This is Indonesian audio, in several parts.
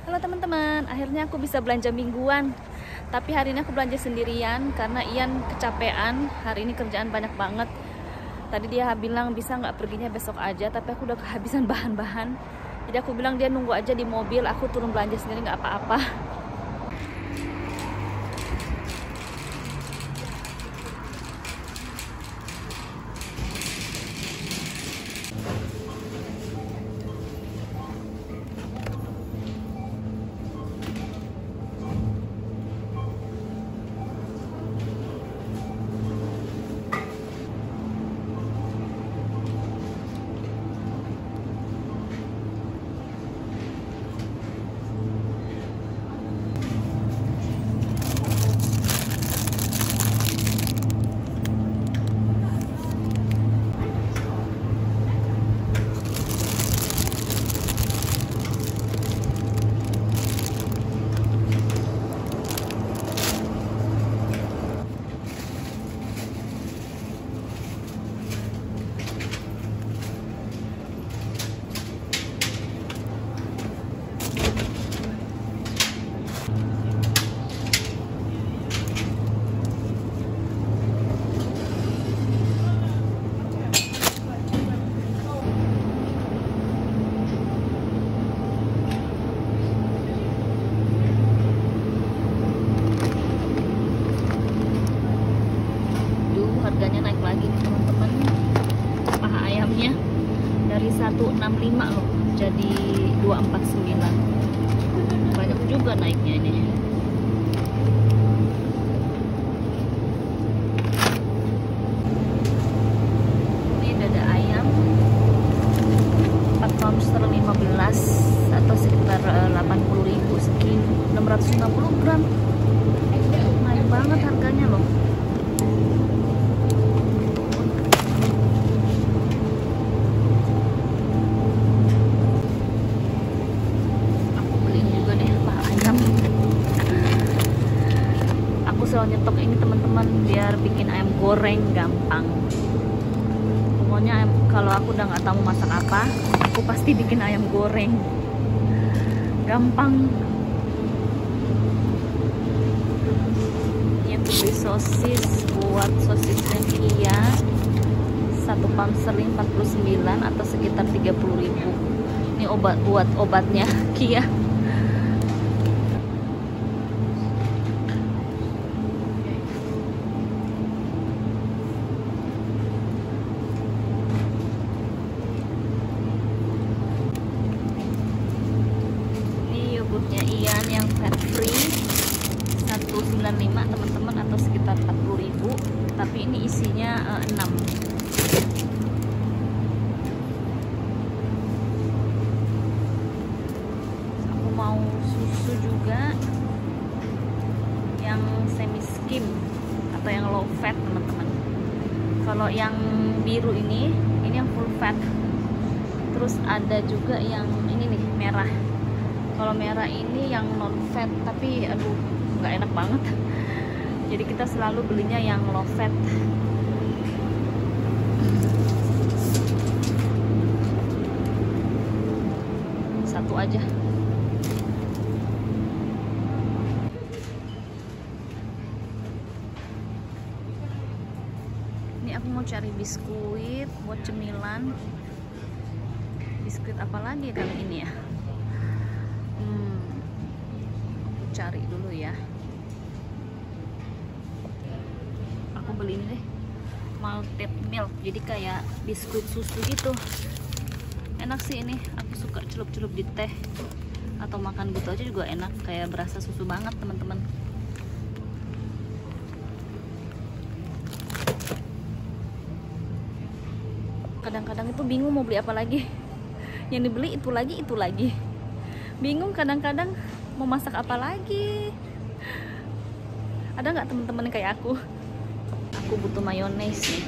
Halo teman-teman, akhirnya aku bisa belanja mingguan. Tapi hari ini aku belanja sendirian karena Ian kecapean. Hari ini kerjaan banyak banget. Tadi dia bilang bisa nggak perginya besok aja, tapi aku udah kehabisan bahan-bahan. Jadi aku bilang dia nunggu aja di mobil, aku turun belanja sendiri nggak apa-apa. Harganya naik lagi nih teman-teman. Paha ayamnya dari 165 loh jadi 249. Banyak juga naiknya ini. Ini dada ayam 4 pound 15 atau sekitar 80.000 segini 650 gram. Naik banget harganya loh. Nyetok ini teman-teman biar bikin ayam goreng gampang. Pokoknya kalau aku udah nggak tahu masak apa, aku pasti bikin ayam goreng gampang. Ini aku beli sosis buat sosisnya Kia 1 pound sterling 49 atau sekitar 30.000. Ini buat obatnya Kia. Ian yang fat free 195 teman-teman atau sekitar 40.000, tapi ini isinya 6. Aku mau susu juga yang semi skim atau yang low fat teman-teman. Kalau yang biru ini yang full fat. Terus ada juga yang ini nih merah. Kalau merah ini yang non fat, tapi aduh nggak enak banget. Jadi kita selalu belinya yang low fat. Satu aja. Ini aku mau cari biskuit buat cemilan. Biskuit apa lagi kali ini ya? Cari dulu ya. Aku beli ini deh, malted milk, jadi kayak biskuit susu gitu. Enak sih ini, aku suka celup-celup di teh atau makan gitu aja juga enak, kayak berasa susu banget teman-teman. Kadang-kadang itu bingung mau beli apa lagi. Yang dibeli itu lagi. Bingung kadang-kadang mau masak apa lagi. Ada nggak teman-teman kayak aku? Aku butuh mayones nih.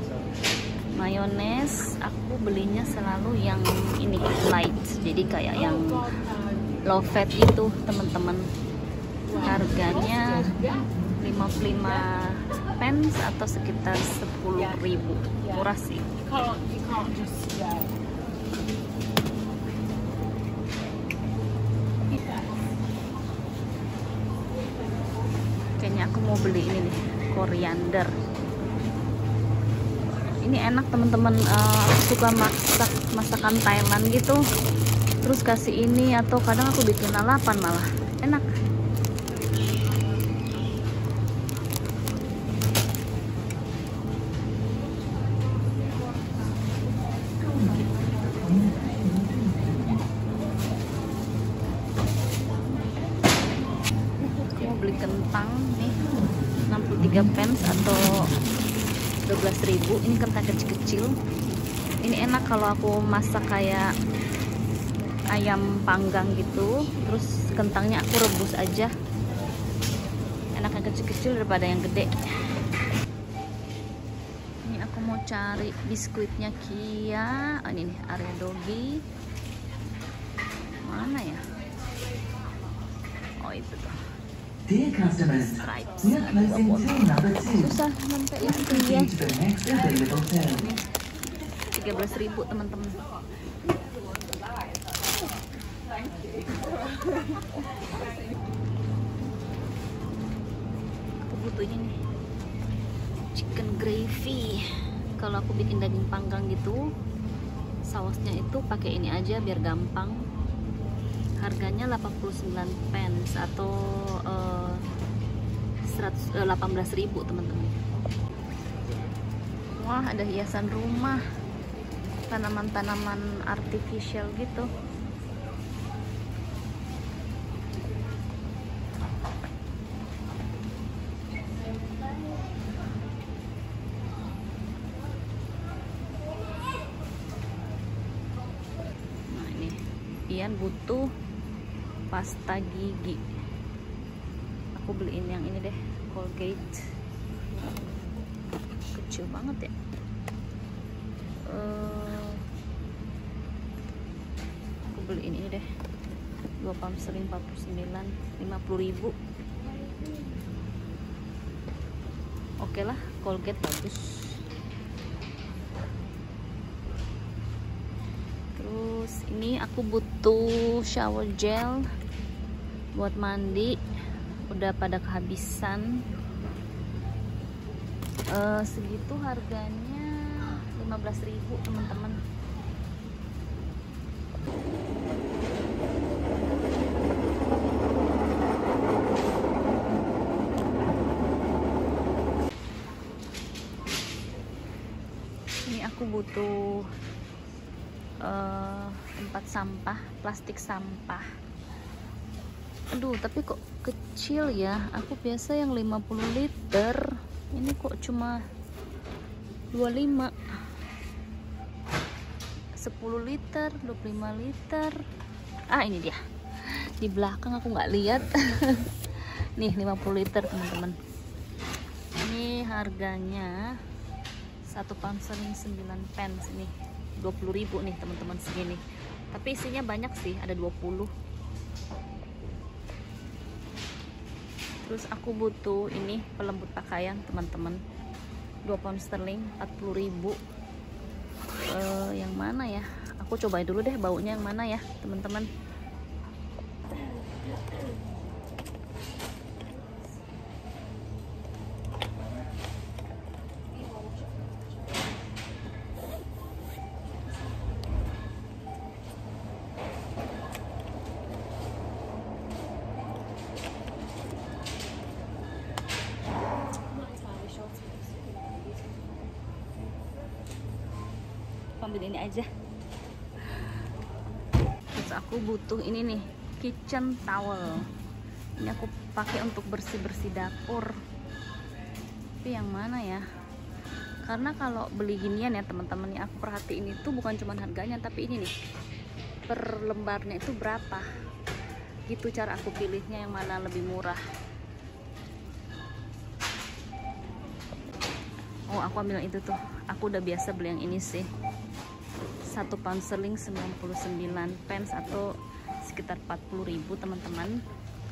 Mayones aku belinya selalu yang ini light, jadi kayak yang low fat itu teman-teman. Harganya 55 pence atau sekitar 10.000. Murah sih. Ini aku mau beli ini nih, koriander. Ini enak teman-teman, aku suka masak masakan Thailand gitu. Terus kasih ini atau kadang aku bikin lalapan malah. Enak. Aku mau beli kentang nih, 63 pence atau 12.000. Ini kentang kecil-kecil. Ini enak kalau aku masak kayak ayam panggang gitu, terus kentangnya aku rebus aja. Enak yang kecil-kecil daripada yang gede. Ini aku mau cari biskuitnya Kia. Oh, ini nih, Area Doggy. Mana ya? Oh, itu tuh. Dear customers, we are closing till number 2. Susah sampai yang Proceed to the next available turn. 13.000 teman-teman. Aku butuh ini nih, chicken gravy. Kalau aku bikin daging panggang gitu, sausnya itu pakai ini aja biar gampang. Harganya 89 pence atau 18.000 teman-teman. Wah, ada hiasan rumah, tanaman-tanaman artificial gitu. Nah, ini Ian butuh pasta gigi. Aku beliin yang ini deh, Colgate. Kecil banget ya. Aku beliin ini deh, 2 pound sterling 49, 50.000. Oke lah, Colgate bagus. Terus ini aku butuh shower gel buat mandi, udah pada kehabisan. Segitu harganya 15.000 teman-teman. Ini aku butuh tempat sampah, plastik sampah. Aduh, tapi kok kecil ya. Aku biasa yang 50 liter. Ini kok cuma 25. 10 liter, 25 liter. Ah, ini dia. Di belakang aku nggak lihat. Nih, 50 liter, teman-teman. Ini harganya 1 pound sterling 9 pence nih. 20.000 nih, teman-teman, segini. Tapi isinya banyak sih, ada 20. Terus aku butuh ini pelembut pakaian, teman-teman, 2 pound sterling 40.000. Yang mana ya? Aku cobain dulu deh baunya yang mana ya, teman-teman. Ambil ini aja. Terus aku butuh ini nih, kitchen towel. Ini aku pakai untuk bersih-bersih dapur. Tapi yang mana ya? Karena kalau beli ginian ya teman-teman, ya aku perhatiin itu bukan cuma harganya, tapi ini nih, per lembarnya itu berapa. Gitu cara aku pilihnya yang mana lebih murah. Oh, aku ambil yang itu tuh. Aku udah biasa beli yang ini sih. 1 pound sterling 99 pence atau sekitar 40.000 teman-teman.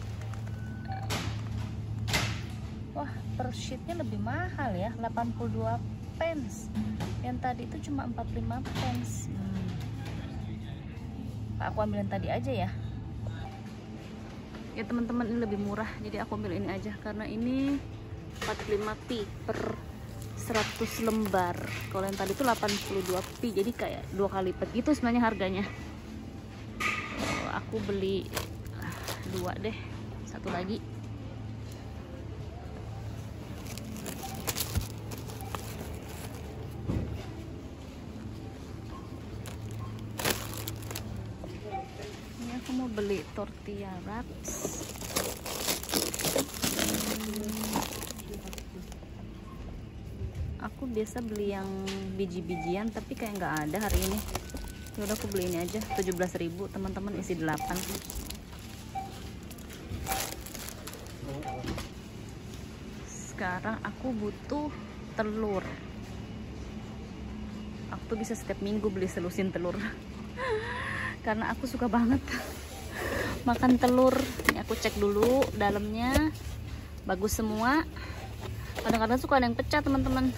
Wah, per sheetnya lebih mahal ya, 82 pence. Yang tadi itu cuma 45 pence. Aku ambil yang tadi aja ya. Ya teman-teman, ini lebih murah, jadi aku ambil ini aja karena ini 45p per 100 lembar. Kalau yang tadi itu 82p, jadi kayak 2 kali lipat gitu sebenarnya harganya. Aku beli 2 deh, 1 lagi. Ini aku mau beli tortilla wraps. Aku biasa beli yang biji-bijian, tapi kayak nggak ada hari ini. Yaudah aku beli ini aja, 17.000 teman-teman, isi 8. Sekarang aku butuh telur. Aku tuh bisa setiap minggu beli selusin telur. Karena aku suka banget makan telur. Ini aku cek dulu dalamnya bagus semua. Kadang-kadang suka ada yang pecah teman-teman.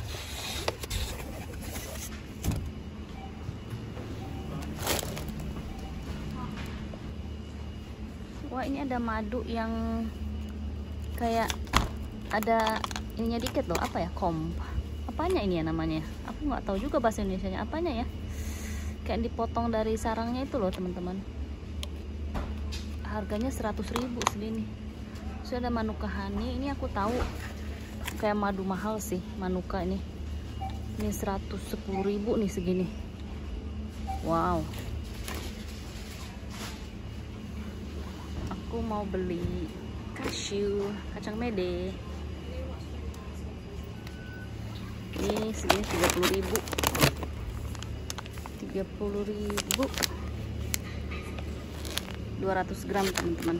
Wah, ini ada madu yang kayak ada ininya dikit loh. Apa ya? Apanya ini ya namanya? Aku nggak tahu juga bahasa Indonesianya apanya ya. Kayak dipotong dari sarangnya itu loh teman-teman. Harganya 100.000 segini. Sudah ada Manuka Honey. Ini aku tahu kayak madu mahal sih Manuka ini. Ini 110.000 nih segini. Wow. Aku mau beli cashew, kacang mede. Ini segini 30.000. 200 gram teman-teman.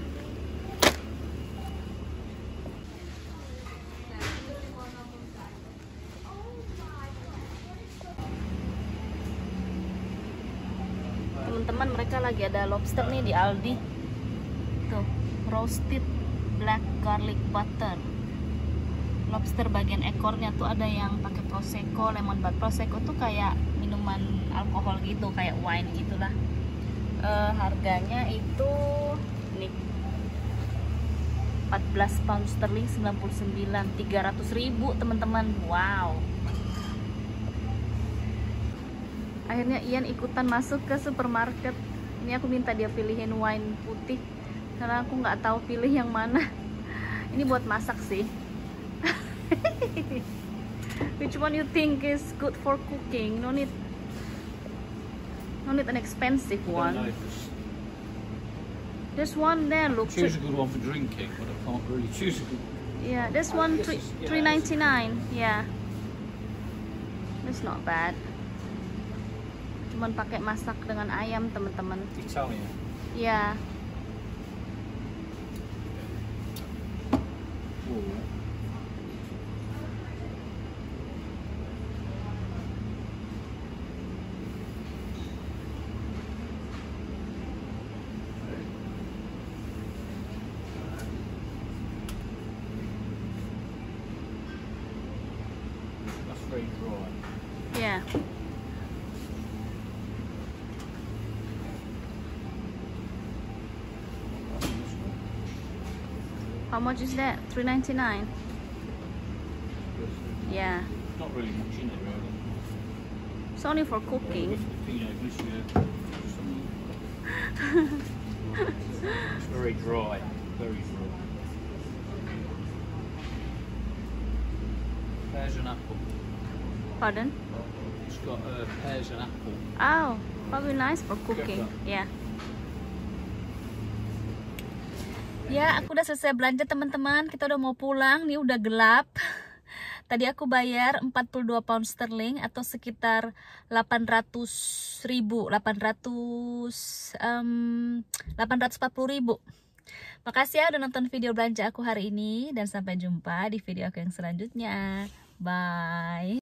Teman-teman, mereka lagi ada lobster nih di Aldi. Tuh, roasted black garlic butter. Lobster bagian ekornya tuh ada yang pakai prosecco, lemon butter. Prosecco tuh kayak minuman alkohol gitu, kayak wine gitulah. Harganya itu nih 14 pound sterling, 99, 300.000 teman-teman. Wow. Akhirnya Ian ikutan masuk ke supermarket. Ini aku minta dia pilihin wine putih karena aku nggak tahu pilih yang mana. Ini buat masak sih. Which one you think is good for cooking? No need an expensive one. There's one there. Look. Choose a good one for drinking, but I can't really choose a good. Yeah, there's one $3.99. Yeah, it's not bad. Cuman pakai masak dengan ayam teman-teman. Italian. Yeah. That's very dry. Yeah. How much is that? $3.99. Yeah. Not really much in it, really. It's only for cooking. It's very dry. Very dry. Pears and apple. Pardon? It's got pears and apple. Oh, probably nice for cooking. Yeah. Ya, aku udah selesai belanja teman-teman. Kita udah mau pulang, nih udah gelap. Tadi aku bayar 42 pound sterling atau sekitar 840.000. Makasih ya udah nonton video belanja aku hari ini dan sampai jumpa di video aku yang selanjutnya. Bye.